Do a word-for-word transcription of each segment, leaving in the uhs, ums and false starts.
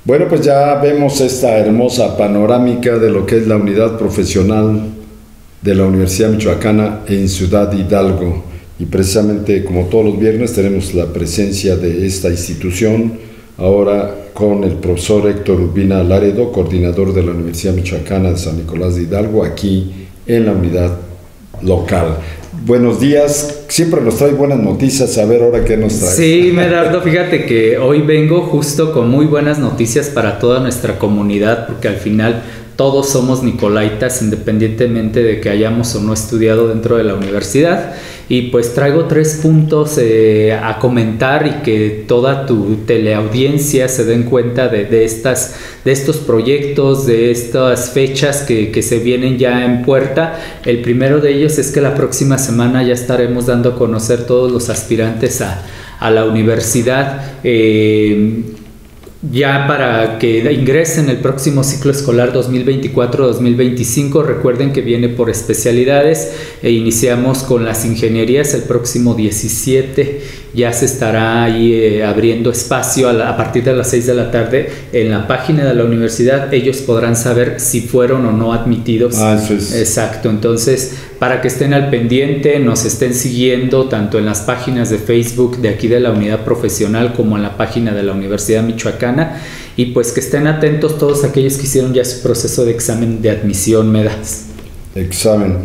Bueno, pues ya vemos esta hermosa panorámica de lo que es la unidad profesional de la Universidad Michoacana en Ciudad Hidalgo. Y precisamente como todos los viernes tenemos la presencia de esta institución, ahora con el profesor Héctor Urbina Laredo, coordinador de la Universidad Michoacana de San Nicolás de Hidalgo, aquí en la unidad local. Buenos días, siempre nos trae buenas noticias, a ver ahora qué nos trae. Sí, Medardo, fíjate que hoy vengo justo con muy buenas noticias para toda nuestra comunidad, porque al final todos somos nicolaitas, independientemente de que hayamos o no estudiado dentro de la universidad. Y pues traigo tres puntos eh, a comentar y que toda tu teleaudiencia se den cuenta de, de, estas, de estos proyectos, de estas fechas que, que se vienen ya en puerta. El primero de ellos es que la próxima semana ya estaremos dando a conocer todos los aspirantes a, a la universidad. Eh, Ya para que ingresen el próximo ciclo escolar dos mil veinticuatro dos mil veinticinco, recuerden que viene por especialidades e iniciamos con las ingenierías el próximo diecisiete. Ya se estará ahí eh, abriendo espacio a, la, a partir de las seis de la tarde en la página de la universidad. Ellos podrán saber si fueron o no admitidos. Ah, eso es. Exacto, entonces para que estén al pendiente, nos estén siguiendo tanto en las páginas de Facebook de aquí de la unidad profesional como en la página de la Universidad Michoacana, y pues que estén atentos todos aquellos que hicieron ya su proceso de examen de admisión, Medas. Examen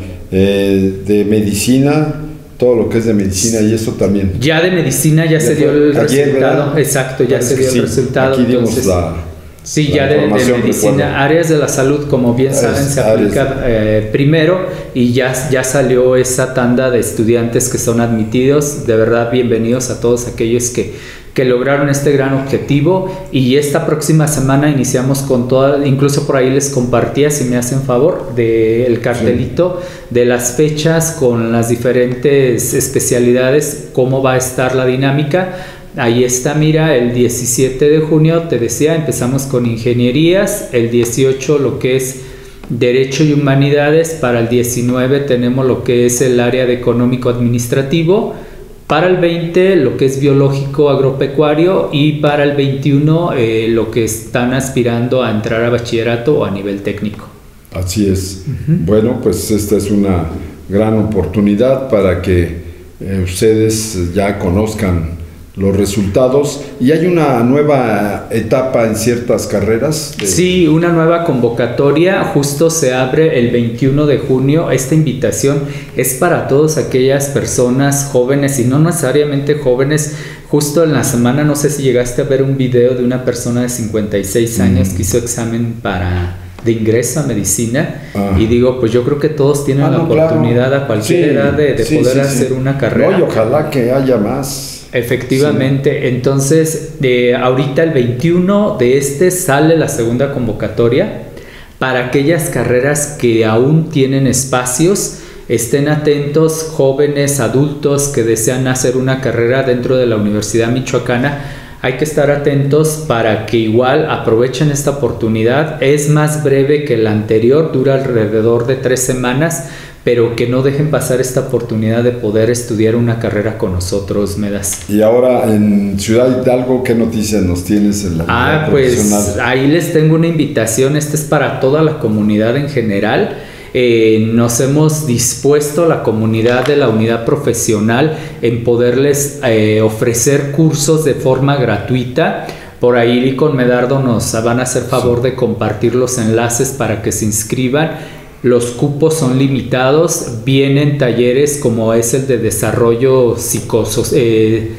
eh, de medicina, todo lo que es de medicina y eso también. Ya de medicina ya, ya se dio el ayer, resultado, ¿verdad? Exacto, ya Parece se dio el sí. resultado. Aquí dimos entonces, la... Sí, la ya de, de medicina, recuerdo. Áreas de la salud, como bien saben, es, se aplica eh, primero y ya, ya salió esa tanda de estudiantes que son admitidos. De verdad, bienvenidos a todos aquellos que, que lograron este gran objetivo, y esta próxima semana iniciamos con toda, incluso por ahí les compartía, si me hacen favor, del cartelito sí. de las fechas con las diferentes especialidades, cómo va a estar la dinámica. Ahí está, mira, el diecisiete de junio, te decía, empezamos con ingenierías, el dieciocho lo que es Derecho y Humanidades, para el diecinueve tenemos lo que es el área de Económico Administrativo, para el veinte lo que es Biológico Agropecuario, y para el veintiuno eh, lo que están aspirando a entrar a bachillerato o a nivel técnico. Así es. Uh-huh. Bueno, pues esta es una gran oportunidad para que eh, ustedes ya conozcan los resultados, y hay una nueva etapa en ciertas carreras. De... Sí, una nueva convocatoria, justo se abre el veintiuno de junio. Esta invitación es para todas aquellas personas jóvenes y no necesariamente jóvenes. Justo en la semana, no sé si llegaste a ver un video de una persona de cincuenta y seis años mm. que hizo examen para de ingreso a medicina, ah. y digo, pues yo creo que todos tienen ah, no, la oportunidad claro. a cualquier sí, edad de, de sí, poder sí, hacer sí. una carrera. No, y ojalá que haya más. Efectivamente, sí. Entonces de ahorita el veintiuno de este sale la segunda convocatoria para aquellas carreras que aún tienen espacios. Estén atentos, jóvenes, adultos que desean hacer una carrera dentro de la Universidad Michoacana. Hay que estar atentos para que igual aprovechen esta oportunidad. Es más breve que la anterior, dura alrededor de tres semanas, pero que no dejen pasar esta oportunidad de poder estudiar una carrera con nosotros, Medas. Y ahora en Ciudad Hidalgo, ¿qué noticias nos tienes en la Ah, pues ahí les tengo una invitación. Esta es para toda la comunidad en general. Eh, nos hemos dispuesto, la comunidad de la unidad profesional, en poderles eh, ofrecer cursos de forma gratuita. Por ahí con Medardo nos van a hacer favor sí. de compartir los enlaces para que se inscriban. Los cupos son limitados, vienen talleres como es el de desarrollo psicosocial, eh,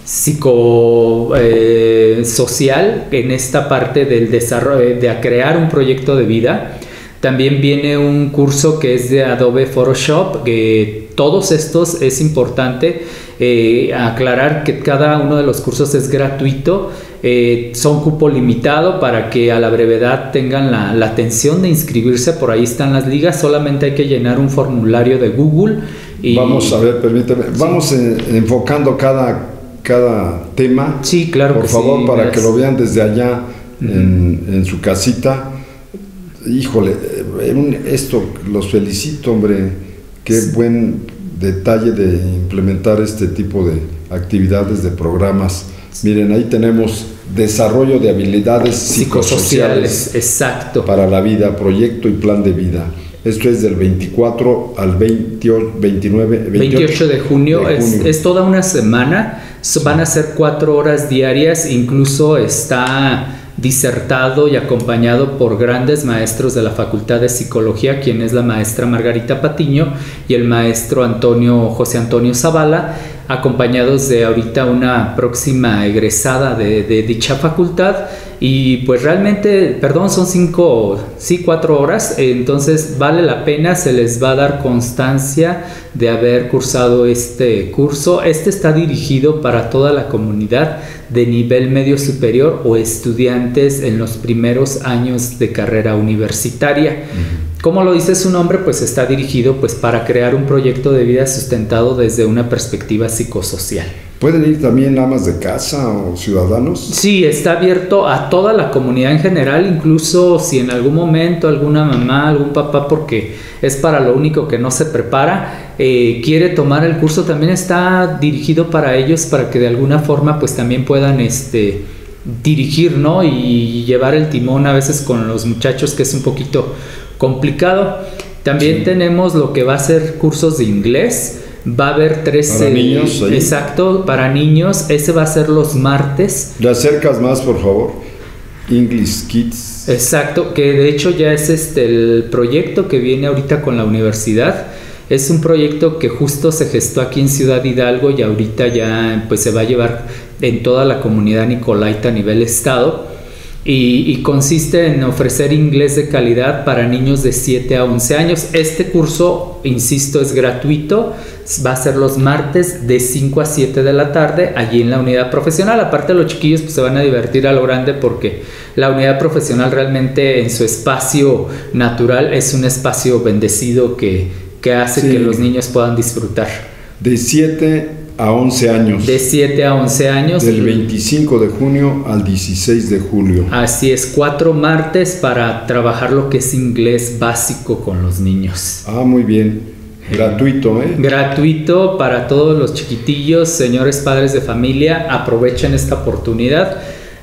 psico, eh, social, en esta parte del desarrollo, de crear un proyecto de vida. También viene un curso que es de Adobe Photoshop, que todos estos es importante eh, aclarar que cada uno de los cursos es gratuito. Eh, son cupo limitado para que a la brevedad tengan la, la atención de inscribirse. Por ahí están las ligas, solamente hay que llenar un formulario de Google. Y... Vamos a ver, permíteme, sí. vamos en, enfocando cada, cada tema. Sí, claro. Por que favor, sí, para gracias. que lo vean desde allá uh-huh. en, en su casita. Híjole, esto los felicito, hombre, qué sí. buen detalle de implementar este tipo de actividades, de programas. Miren, ahí tenemos desarrollo de habilidades psicosociales, psicosociales, exacto, para la vida, proyecto y plan de vida. Esto es del veinticuatro al veinte, veintinueve, veintiocho, veintiocho de junio, de junio. Es, es toda una semana, sí. Van a ser cuatro horas diarias, incluso está disertado y acompañado por grandes maestros de la Facultad de Psicología, quien es la maestra Margarita Patiño y el maestro Antonio, José Antonio Zavala, acompañados de ahorita una próxima egresada de, de dicha facultad. Y pues realmente, perdón, son cinco, sí, cuatro horas, entonces vale la pena, se les va a dar constancia de haber cursado este curso. Este está dirigido para toda la comunidad de nivel medio superior o estudiantes en los primeros años de carrera universitaria. Uh-huh. Como lo dice su nombre, pues está dirigido pues para crear un proyecto de vida sustentado desde una perspectiva psicosocial. ¿Pueden ir también amas de casa o ciudadanos? Sí, está abierto a toda la comunidad en general, incluso si en algún momento alguna mamá, algún papá, porque es para lo único que no se prepara, eh, quiere tomar el curso, también está dirigido para ellos, para que de alguna forma pues también puedan este, dirigir, ¿no? Y llevar el timón a veces con los muchachos, que es un poquito complicado. También sí. Tenemos lo que va a ser cursos de inglés. Va a haber tres... Para niños, ahí. Exacto, para niños. Ese va a ser los martes. ¿Le acercas más, por favor? English Kids. Exacto, que de hecho ya es este el proyecto que viene ahorita con la universidad. Es un proyecto que justo se gestó aquí en Ciudad Hidalgo y ahorita ya pues se va a llevar en toda la comunidad nicolaita a nivel estado. Y, y consiste en ofrecer inglés de calidad para niños de siete a once años. Este curso, insisto, es gratuito. Va a ser los martes de cinco a siete de la tarde allí en la unidad profesional. Aparte, los chiquillos pues, se van a divertir a lo grande, porque la unidad profesional realmente en su espacio natural es un espacio bendecido que, que hace sí. que los niños puedan disfrutar. De siete a once años. De siete a once años. Del veinticinco de junio al dieciséis de julio. Así es, cuatro martes para trabajar lo que es inglés básico con los niños. Ah, muy bien. Gratuito, ¿eh? Gratuito para todos los chiquitillos, señores padres de familia, aprovechen esta oportunidad.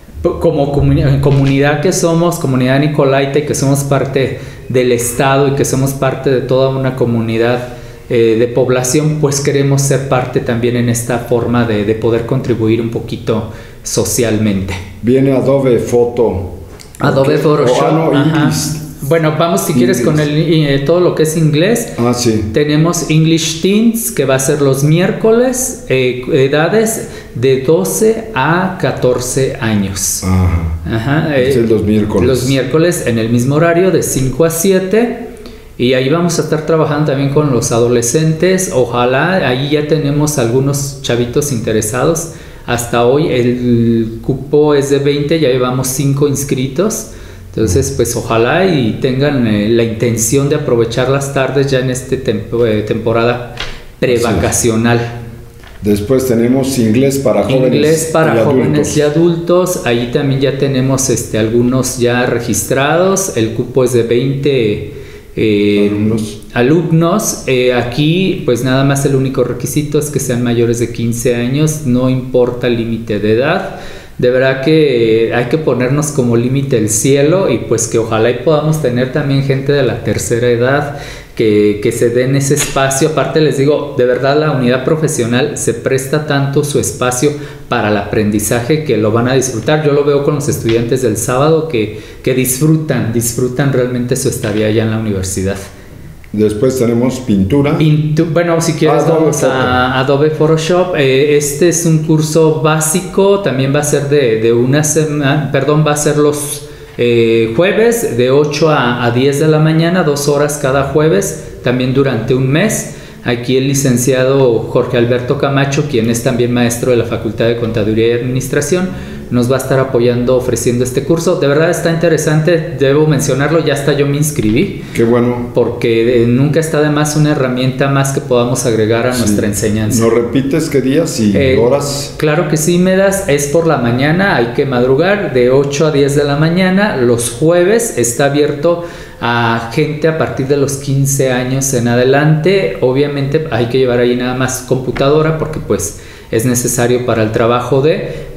Como comun- comunidad que somos, comunidad nicolaita, y que somos parte del Estado y que somos parte de toda una comunidad eh, de población, pues queremos ser parte también en esta forma de, de poder contribuir un poquito socialmente. Viene Adobe Photo. Adobe Photoshop. Oh, ah, no, English. Bueno, vamos si quieres con el, eh, todo lo que es inglés. Ah, sí. Tenemos English Teens, que va a ser los miércoles, eh, edades de doce a catorce años. Ajá. Ajá. Eh, es los miércoles. Los miércoles en el mismo horario de cinco a siete. Y ahí vamos a estar trabajando también con los adolescentes. Ojalá, ahí ya tenemos algunos chavitos interesados. Hasta hoy el cupo es de veinte, ya llevamos cinco inscritos. Entonces, pues ojalá y tengan eh, la intención de aprovechar las tardes ya en esta temp- eh, temporada prevacacional. Sí. Después tenemos inglés para jóvenes, inglés para y, jóvenes adultos. y adultos. Ahí también ya tenemos este, algunos ya registrados. El cupo es de veinte eh, alumnos. alumnos. Eh, aquí, pues nada más el único requisito es que sean mayores de quince años. No importa el límite de edad. De verdad que hay que ponernos como límite el cielo, y pues que ojalá y podamos tener también gente de la tercera edad que, que se den ese espacio. Aparte les digo, de verdad la unidad profesional se presta tanto su espacio para el aprendizaje que lo van a disfrutar. Yo lo veo con los estudiantes del sábado que, que disfrutan, disfrutan realmente su estadía allá en la universidad. Después tenemos pintura. Pintu- bueno, si quieres Adobe vamos Photo. a Adobe Photoshop. Eh, este es un curso básico, también va a ser de, de una semana, perdón, va a ser los eh, jueves de ocho a diez de la mañana, dos horas cada jueves, también durante un mes. Aquí el licenciado Jorge Alberto Camacho, quien es también maestro de la Facultad de Contaduría y Administración, nos va a estar apoyando ofreciendo este curso. De verdad está interesante, debo mencionarlo, ya hasta yo me inscribí. Qué bueno. Porque eh, nunca está de más una herramienta más que podamos agregar a sí. nuestra enseñanza. ¿Nos repites qué días y eh, horas? Claro que sí, Medas, es por la mañana, hay que madrugar de ocho a diez de la mañana. Los jueves está abierto a gente a partir de los quince años en adelante. Obviamente hay que llevar ahí nada más computadora porque pues es necesario para el trabajo de...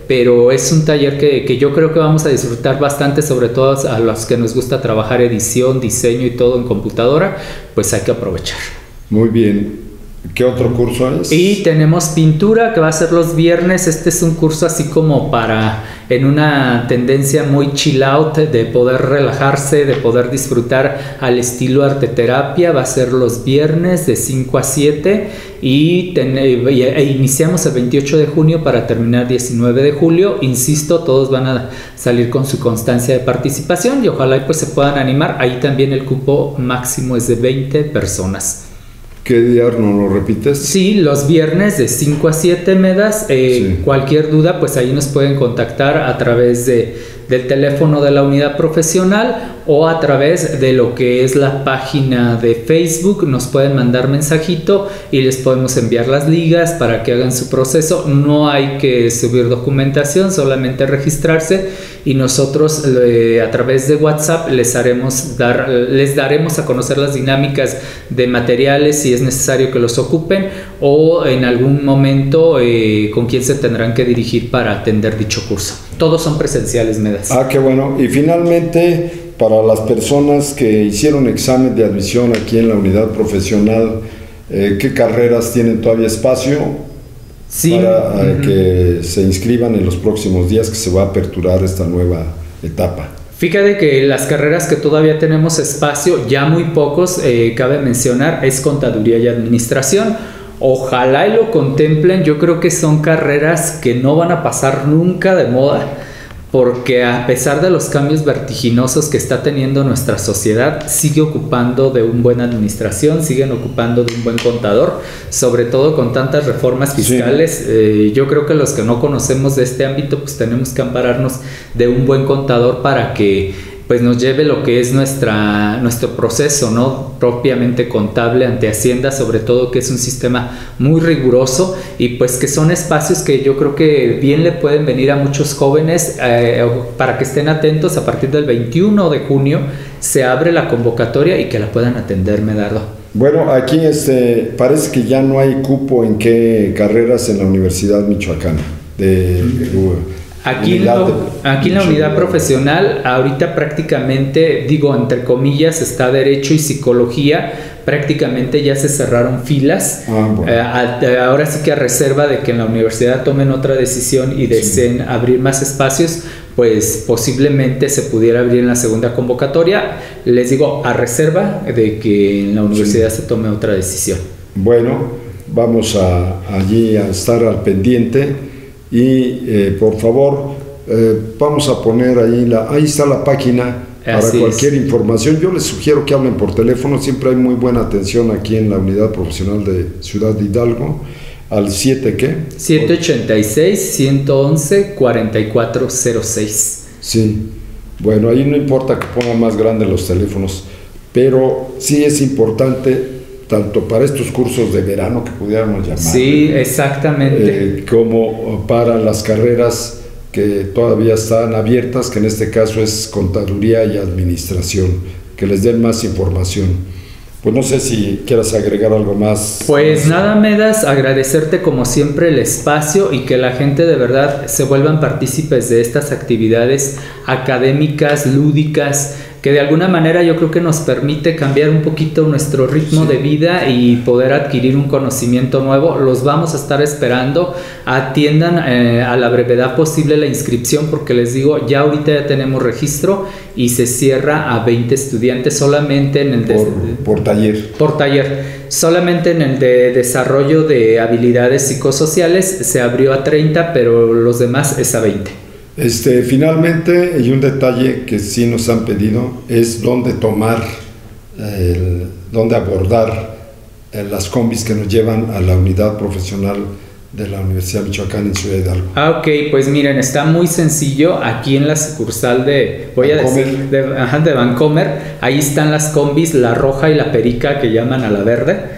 pero es un taller que, que yo creo que vamos a disfrutar bastante, sobre todo a los que nos gusta trabajar edición, diseño y todo en computadora, pues hay que aprovechar. Muy bien. ¿Qué otro curso es? Y tenemos pintura, que va a ser los viernes. Este es un curso así como para, en una tendencia muy chill out, de poder relajarse, de poder disfrutar al estilo arteterapia. Va a ser los viernes de cinco a siete y, ten, e iniciamos el veintiocho de junio para terminar diecinueve de julio. Insisto, todos van a salir con su constancia de participación y ojalá pues se puedan animar. Ahí también el cupo máximo es de veinte personas. ¿Qué día no lo repites? Sí, los viernes de cinco a siete, Medas. Eh, sí. Cualquier duda, pues ahí nos pueden contactar a través de, del teléfono de la unidad profesional o a través de lo que es la página de Facebook. Nos pueden mandar mensajito y les podemos enviar las ligas para que hagan su proceso. No hay que subir documentación, solamente registrarse y nosotros eh, a través de WhatsApp les haremos dar, les daremos a conocer las dinámicas de materiales si es necesario que los ocupen o en algún momento eh, con quién se tendrán que dirigir para atender dicho curso. Todos son presenciales, Medas. Ah, qué bueno. Y finalmente, para las personas que hicieron examen de admisión aquí en la unidad profesional, eh, ¿qué carreras tienen todavía espacio? Sí. Para uh-huh. que se inscriban en los próximos días, que se va a aperturar esta nueva etapa. Fíjate que las carreras que todavía tenemos espacio, ya muy pocos, eh, cabe mencionar, es Contaduría y Administración. Ojalá y lo contemplen. Yo creo que son carreras que no van a pasar nunca de moda, porque a pesar de los cambios vertiginosos que está teniendo nuestra sociedad, sigue ocupando de una buena administración, siguen ocupando de un buen contador, sobre todo con tantas reformas fiscales. Sí. Eh, yo creo que los que no conocemos de este ámbito, pues tenemos que ampararnos de un buen contador para que pues nos lleve lo que es nuestra, nuestro proceso, ¿no? Propiamente contable ante Hacienda, sobre todo, que es un sistema muy riguroso y pues que son espacios que yo creo que bien le pueden venir a muchos jóvenes eh, para que estén atentos. A partir del veintiuno de junio se abre la convocatoria y que la puedan atender, Medardo. Bueno, aquí este, parece que ya no hay cupo en qué carreras en la Universidad Michoacana de uh, Aquí, lo, aquí en la unidad profesional, ahorita prácticamente, digo, entre comillas, está Derecho y Psicología, prácticamente ya se cerraron filas. Ah, bueno. eh, a, ahora sí que a reserva de que en la universidad tomen otra decisión y deseen sí. abrir más espacios, pues posiblemente se pudiera abrir en la segunda convocatoria. Les digo, a reserva de que en la universidad sí. se tome otra decisión. Bueno, vamos a, allí a estar al pendiente. Y eh, por favor, eh, vamos a poner ahí, la, ahí está la página para Así cualquier es. información. Yo les sugiero que hablen por teléfono, siempre hay muy buena atención aquí en la unidad profesional de Ciudad de Hidalgo, al siete ¿qué? siete ochenta y seis, ciento once, cuarenta y cuatro cero seis. Sí, bueno, ahí no importa que pongan más grandes los teléfonos, pero sí es importante tanto para estos cursos de verano que pudiéramos llamar. Sí, exactamente. Eh, como para las carreras que todavía están abiertas, que en este caso es Contaduría y Administración, que les den más información. Pues no sé si quieras agregar algo más. Pues nada, Medas, agradecerte como siempre el espacio y que la gente de verdad se vuelvan partícipes de estas actividades académicas, lúdicas, que de alguna manera yo creo que nos permite cambiar un poquito nuestro ritmo sí. de vida y poder adquirir un conocimiento nuevo. Los vamos a estar esperando. Atiendan eh, a la brevedad posible la inscripción, porque les digo, ya ahorita ya tenemos registro y se cierra a veinte estudiantes solamente en el por, de, por taller. Por taller. Solamente en el de desarrollo de habilidades psicosociales se abrió a treinta, pero los demás es a veinte. Este, finalmente, y un detalle que sí nos han pedido es dónde tomar, el, dónde abordar eh, las combis que nos llevan a la unidad profesional de la Universidad Michoacana en Ciudad Hidalgo. Ah, ok, pues miren, está muy sencillo. Aquí en la sucursal de, voy a decir, de, ajá, de Vancomer, ahí están las combis, la roja y la perica, que llaman a la verde. Ajá.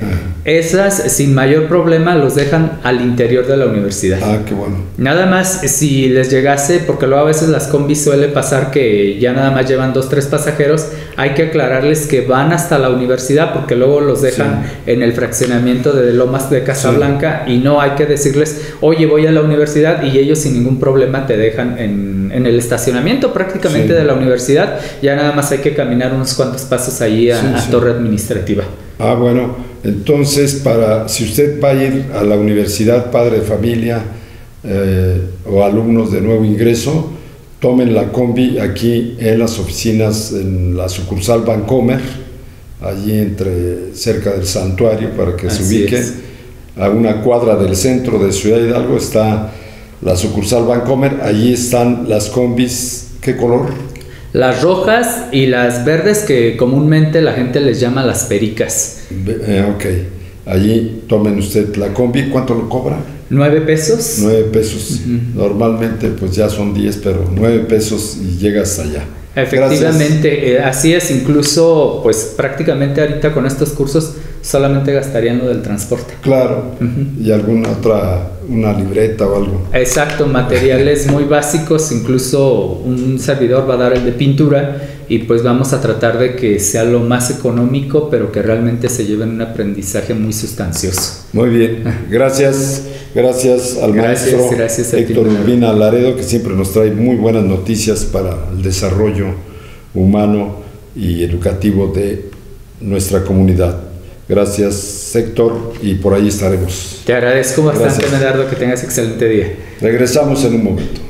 Esas sin mayor problema los dejan al interior de la universidad. Ah, qué bueno. Nada más si les llegase, porque luego a veces las combis suele pasar que ya nada más llevan dos, tres pasajeros, hay que aclararles que van hasta la universidad porque luego los dejan sí. en el fraccionamiento de Lomas de Casablanca sí. y no hay que decirles, oye, voy a la universidad, y ellos sin ningún problema te dejan en, en el estacionamiento prácticamente sí. de la universidad. Ya nada más hay que caminar unos cuantos pasos ahí a, sí, a sí. Torre Administrativa. Ah, bueno, entonces para si usted va a ir a la universidad, padre de familia eh, o alumnos de nuevo ingreso, tomen la combi aquí en las oficinas, en la sucursal Bancomer, allí entre cerca del santuario, para que Así se ubiquen. Es. A una cuadra del centro de Ciudad Hidalgo está la sucursal Bancomer, allí están las combis. ¿Qué color? Las rojas y las verdes, que comúnmente la gente les llama las pericas. Eh, ok, allí tomen usted la combi. ¿Cuánto lo cobra? Nueve pesos. Nueve pesos. Uh-huh. Normalmente pues ya son diez, pero nueve pesos y llegas allá. Efectivamente, eh, así es. Incluso pues prácticamente ahorita con estos cursos solamente gastarían lo del transporte. Claro, uh-huh. y alguna otra, una libreta o algo. Exacto, materiales muy básicos, incluso un servidor va a dar el de pintura, y pues vamos a tratar de que sea lo más económico, pero que realmente se lleven un aprendizaje muy sustancioso. Muy bien, gracias, gracias al gracias, maestro gracias Héctor Urbina Laredo, que siempre nos trae muy buenas noticias para el desarrollo humano y educativo de nuestra comunidad. Gracias, Héctor, y por ahí estaremos. Te agradezco bastante, Medardo, que tengas excelente día. Regresamos en un momento.